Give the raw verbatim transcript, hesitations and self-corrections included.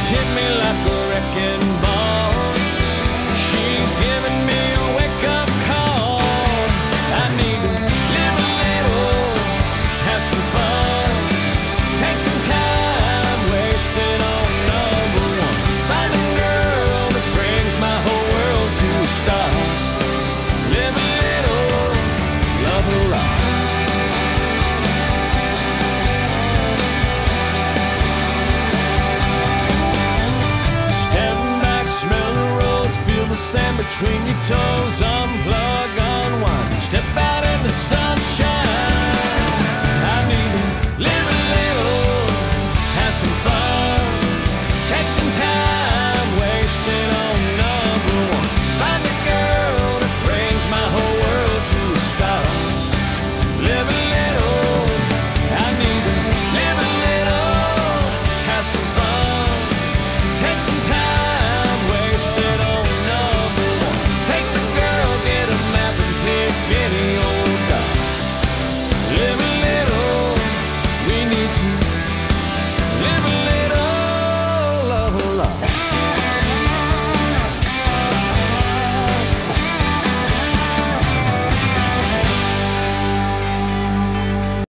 hit me like a wrecking ball. She's giving me a wake-up call. I need to live a little, have some fun, take some time, wasted on number one. Find a girl that brings my whole world to a stop. Live a little, love a lot. Stand back, smell the rose, feel the sand between your toes.